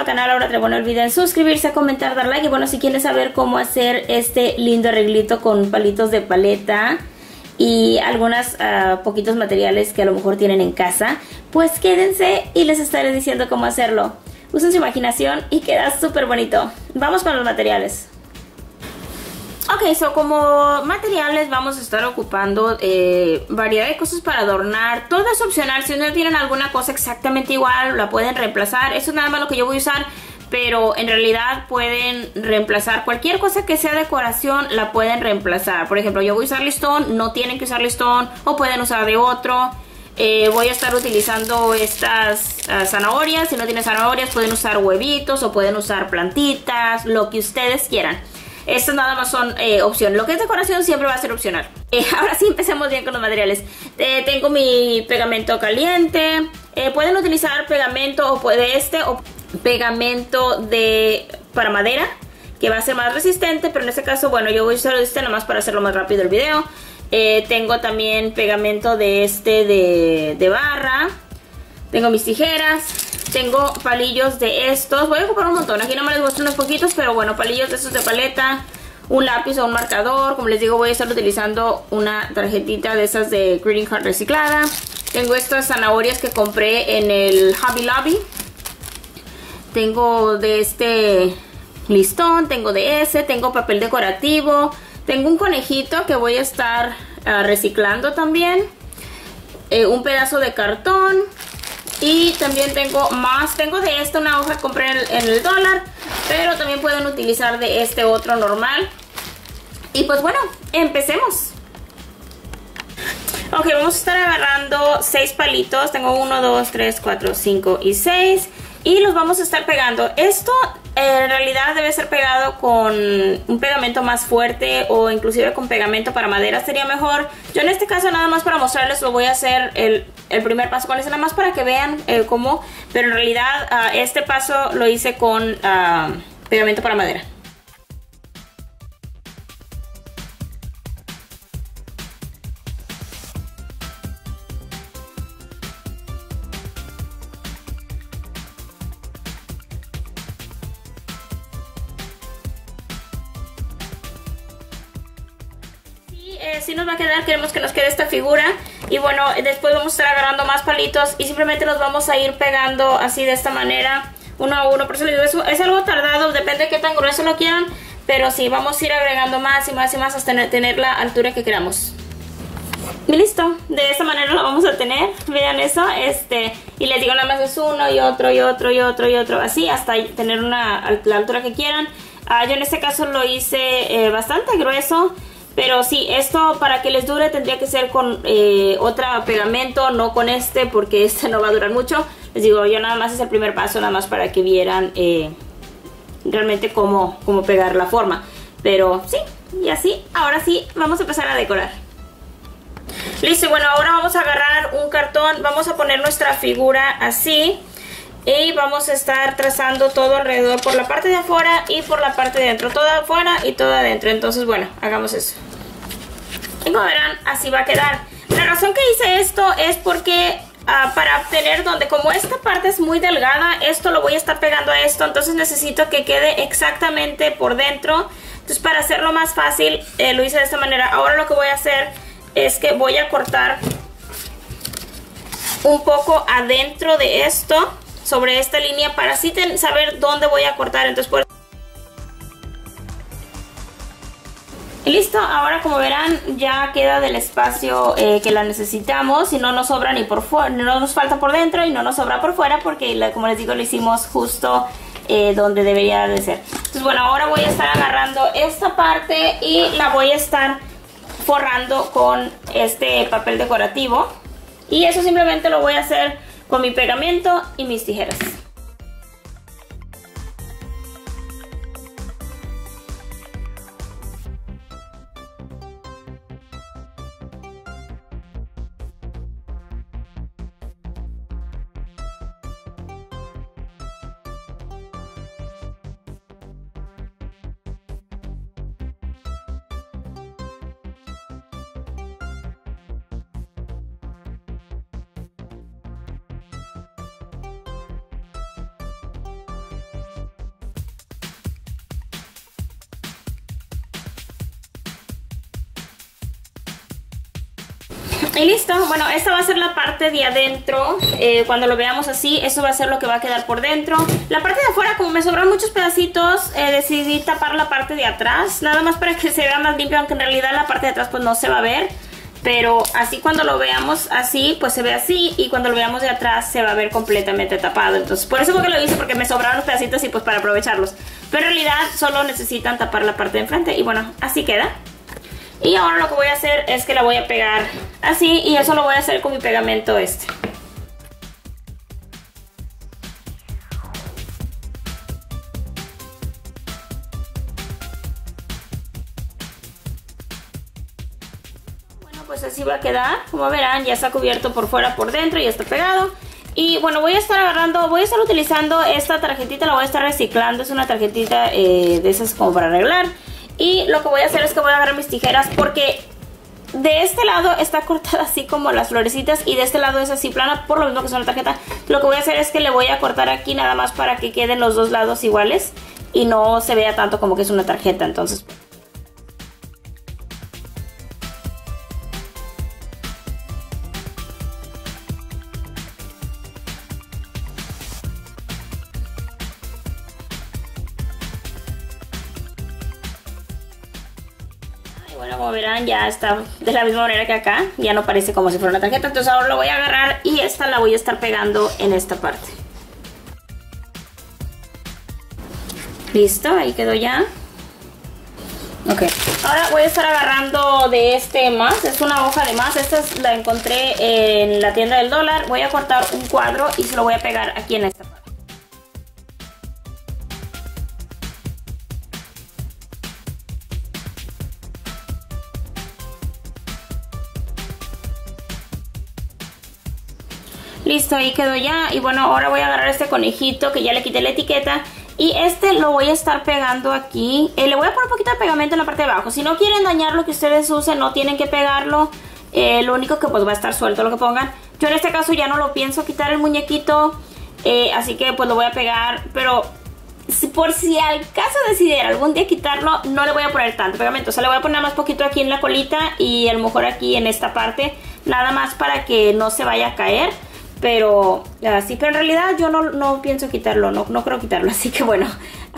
canal, ahora no olviden suscribirse, comentar, dar like. Y bueno, si quieren saber cómo hacer este lindo arreglito con palitos de paleta y algunos poquitos materiales que a lo mejor tienen en casa, pues quédense y les estaré diciendo cómo hacerlo. Usen su imaginación y queda súper bonito. Vamos con los materiales. Ok, so como materiales vamos a estar ocupando variedad de cosas para adornar. Todo es opcional. Si no tienen alguna cosa exactamente igual, la pueden reemplazar. Eso es nada más lo que yo voy a usar, pero en realidad pueden reemplazar cualquier cosa que sea decoración, la pueden reemplazar. Por ejemplo, yo voy a usar listón, no tienen que usar listón, o pueden usar de otro. Voy a estar utilizando estas zanahorias. Si no tienen zanahorias, pueden usar huevitos o pueden usar plantitas, lo que ustedes quieran. Estas nada más son opción. Lo que es decoración siempre va a ser opcional. Ahora sí, empecemos bien con los materiales. Tengo mi pegamento caliente. Pueden utilizar pegamento o pegamento para madera, que va a ser más resistente, pero en este caso, bueno, yo voy a usar este nomás para hacerlo más rápido el video. Tengo también pegamento de barra. Tengo mis tijeras. Tengo palillos de estos. Voy a ocupar un montón. Aquí no me les muestro unos poquitos, pero bueno, palillos de estos de paleta. Un lápiz o un marcador. Como les digo, voy a estar utilizando una tarjetita de esas de greeting card reciclada. Tengo estas zanahorias que compré en el Hobby Lobby. Tengo de este listón. Tengo de ese. Tengo papel decorativo. Tengo un conejito que voy a estar reciclando también. Un pedazo de cartón. Y también tengo más. Tengo de esta una hoja que compré en el dólar, pero también pueden utilizar de este otro normal. Y pues bueno, empecemos. Ok, vamos a estar agarrando 6 palitos. Tengo 1, 2, 3, 4, 5 y 6. Y los vamos a estar pegando. Esto en realidad debe ser pegado con un pegamento más fuerte, o inclusive con pegamento para madera sería mejor. Yo en este caso nada más para mostrarles lo voy a hacer el primer paso con eso, nada más para que vean cómo. Pero en realidad este paso lo hice con pegamento para madera. Si nos va a quedar, queremos que nos quede esta figura. Y bueno, después vamos a estar agarrando más palitos y simplemente los vamos a ir pegando así de esta manera, uno a uno. Por eso les digo, es algo tardado, depende de qué tan grueso lo quieran, pero sí, vamos a ir agregando más y más y más hasta tener la altura que queramos. Y listo, de esta manera lo vamos a tener. Vean eso, y les digo, nada más es uno y otro y otro y otro y otro, así hasta tener la altura que quieran. Yo en este caso lo hice bastante grueso. Pero sí, esto para que les dure tendría que ser con otro pegamento, no con este, porque este no va a durar mucho. Les digo, yo nada más es el primer paso, nada más para que vieran realmente cómo pegar la forma. Pero sí, y así, ahora sí, vamos a empezar a decorar. Listo, y bueno, ahora vamos a agarrar un cartón, vamos a poner nuestra figura así. Y vamos a estar trazando todo alrededor, por la parte de afuera y por la parte de adentro, toda afuera y toda adentro. Entonces bueno, hagamos eso. Y como verán, así va a quedar. La razón que hice esto es porque para obtener como esta parte es muy delgada, esto lo voy a estar pegando a esto, entonces necesito que quede exactamente por dentro. Entonces para hacerlo más fácil lo hice de esta manera. Ahora lo que voy a hacer es que voy a cortar un poco adentro de esto, sobre esta línea, para así saber dónde voy a cortar. Entonces y listo, ahora como verán ya queda del espacio que la necesitamos, y no nos sobra ni por fuera, no nos falta por dentro y no nos sobra por fuera, porque como les digo, lo hicimos justo donde debería de ser. Entonces bueno, ahora voy a estar agarrando esta parte y la voy a estar forrando con este papel decorativo, y eso simplemente lo voy a hacer con mi pegamento y mis tijeras. Y listo, bueno, esta va a ser la parte de adentro. Cuando lo veamos así, eso va a ser lo que va a quedar por dentro. La parte de afuera, como me sobraron muchos pedacitos, decidí tapar la parte de atrás, nada más para que se vea más limpio, aunque en realidad la parte de atrás pues no se va a ver. Pero así cuando lo veamos así, pues se ve así, y cuando lo veamos de atrás se va a ver completamente tapado. Entonces por eso fue que lo hice, porque me sobraron los pedacitos y pues para aprovecharlos. Pero en realidad solo necesitan tapar la parte de enfrente y bueno, así queda. Y ahora lo que voy a hacer es que la voy a pegar así, y eso lo voy a hacer con mi pegamento este. Bueno, pues así va a quedar. Como verán, ya está cubierto por fuera, por dentro, ya está pegado. Y bueno, voy a estar utilizando esta tarjetita, la voy a estar reciclando. Es una tarjetita de esas como para arreglar. Y lo que voy a hacer es que voy a agarrar mis tijeras, porque de este lado está cortada así como las florecitas y de este lado es así plana, por lo mismo que es una tarjeta. Lo que voy a hacer es que le voy a cortar aquí nada más para que queden los dos lados iguales y no se vea tanto como que es una tarjeta. Entonces bueno, como verán, ya está de la misma manera que acá. Ya no parece como si fuera una tarjeta. Entonces ahora lo voy a agarrar y esta la voy a estar pegando en esta parte. Listo, ahí quedó ya. Ok, ahora voy a estar agarrando de este más. Es una hoja de más. Esta la encontré en la tienda del dólar. Voy a cortar un cuadro y se lo voy a pegar aquí en esta parte. Listo, ahí quedó ya. Y bueno, ahora voy a agarrar este conejito que ya le quité la etiqueta. Y este lo voy a estar pegando aquí. Le voy a poner un poquito de pegamento en la parte de abajo. Si no quieren dañar lo que ustedes usen, no tienen que pegarlo. Lo único que pues va a estar suelto lo que pongan. Yo en este caso ya no lo pienso quitar el muñequito. Así que pues lo voy a pegar. Pero por si al caso decidiera algún día quitarlo, no le voy a poner tanto pegamento. O sea, le voy a poner más poquito aquí en la colita y a lo mejor aquí en esta parte. Nada más para que no se vaya a caer. Pero así, pero en realidad yo no pienso quitarlo, no creo quitarlo, así que bueno.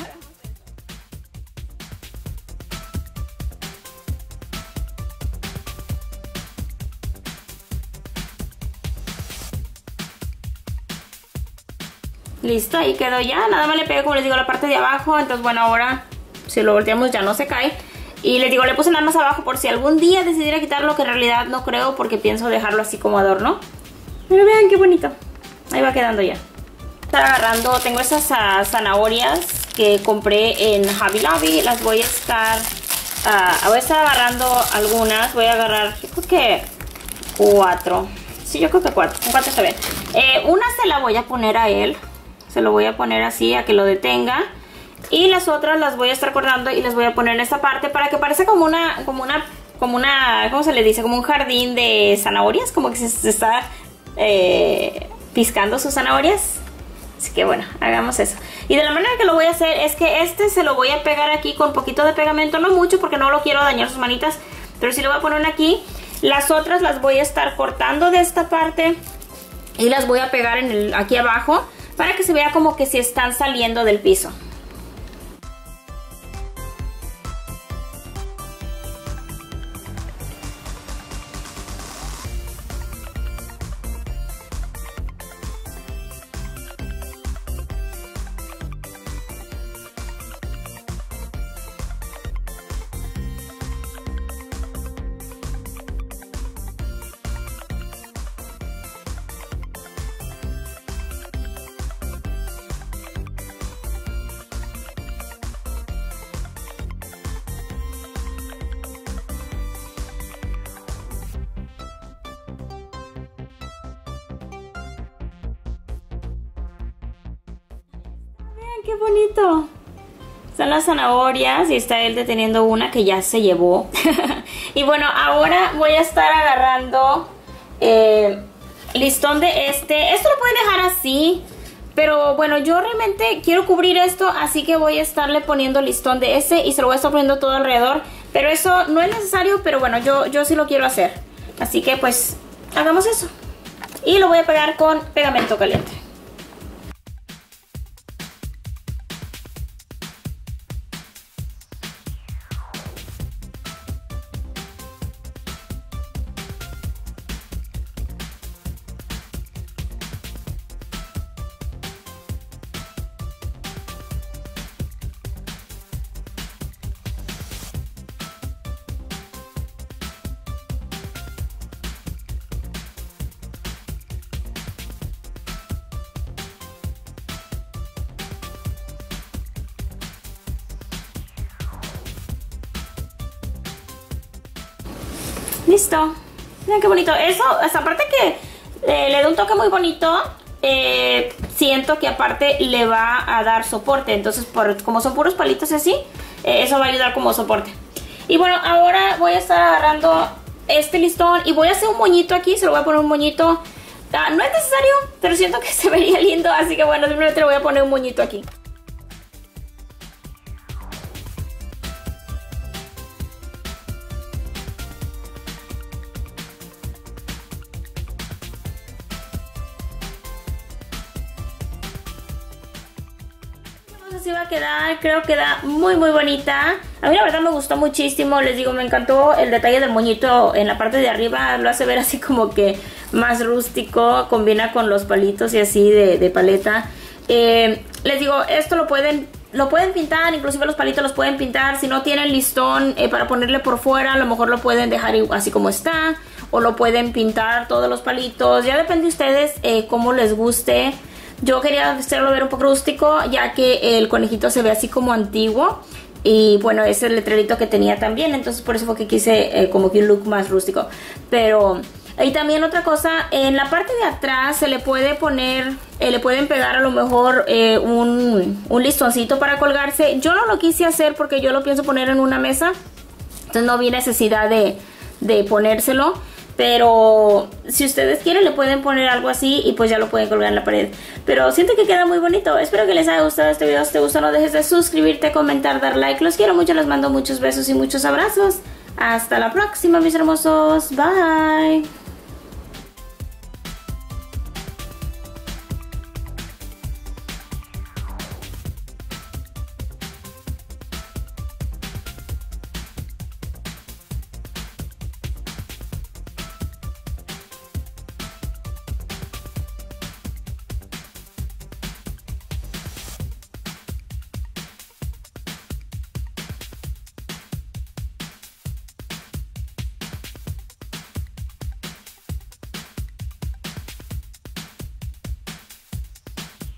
Listo, ahí quedó ya, nada más le pego como les digo la parte de abajo. Entonces bueno, ahora si lo volteamos ya no se cae. Y les digo, le puse nada más abajo por si algún día decidiera quitarlo, que en realidad no creo, porque pienso dejarlo así como adorno. Pero vean qué bonito. Ahí va quedando ya. Estar agarrando, tengo esas zanahorias que compré en Hobby Lobby. Las voy a estar agarrando algunas. Voy a agarrar, yo creo que 4. Sí, yo creo que 4. Con 4 está bien. Una se la voy a poner a él. Se lo voy a poner así, a que lo detenga. Y las otras las voy a estar cortando y las voy a poner en esta parte para que parezca como una, ¿cómo se le dice? Como un jardín de zanahorias, como que se está piscando sus zanahorias. Así que bueno, hagamos eso. Y de la manera que lo voy a hacer es que este se lo voy a pegar aquí con un poquito de pegamento, no mucho porque no lo quiero dañar sus manitas, pero sí lo voy a poner aquí. Las otras las voy a estar cortando de esta parte y las voy a pegar en aquí abajo para que se vea como que si están saliendo del piso. ¡Qué bonito! Son las zanahorias y está él deteniendo una que ya se llevó. Y bueno, ahora voy a estar agarrando listón de este. Esto lo pueden dejar así, pero bueno, yo realmente quiero cubrir esto, así que voy a estarle poniendo listón de ese y se lo voy a estar poniendo todo alrededor. Pero eso no es necesario, pero bueno, yo sí lo quiero hacer. Así que pues hagamos eso. Y lo voy a pegar con pegamento caliente. Listo. Miren qué bonito. Eso, hasta aparte que le da un toque muy bonito, siento que aparte le va a dar soporte. Entonces, como son puros palitos así, eso va a ayudar como soporte. Y bueno, ahora voy a estar agarrando este listón y voy a hacer un moñito aquí. Se lo voy a poner un moñito. No es necesario, pero siento que se vería lindo. Así que bueno, simplemente le voy a poner un moñito aquí. Así va a quedar, creo que queda muy bonita. A mí la verdad me gustó muchísimo, les digo, me encantó el detalle del moñito en la parte de arriba, lo hace ver así como que más rústico, combina con los palitos y así de paleta. Les digo, esto lo pueden pintar, inclusive los palitos los pueden pintar. Si no tienen listón para ponerle por fuera, a lo mejor lo pueden dejar así como está, o lo pueden pintar todos los palitos, ya depende de ustedes cómo les guste. Yo quería hacerlo ver un poco rústico, ya que el conejito se ve así como antiguo. Y bueno, ese es el letrerito que tenía también, entonces por eso fue que quise como que un look más rústico. Pero, y también otra cosa, en la parte de atrás se le puede poner, le pueden pegar a lo mejor un listoncito para colgarse. Yo no lo quise hacer porque yo lo pienso poner en una mesa, entonces no vi necesidad de ponérselo. Pero si ustedes quieren le pueden poner algo así y pues ya lo pueden colgar en la pared. Pero siento que queda muy bonito. Espero que les haya gustado este video. Si te gustó no dejes de suscribirte, comentar, dar like. Los quiero mucho, les mando muchos besos y muchos abrazos. Hasta la próxima mis hermosos. Bye.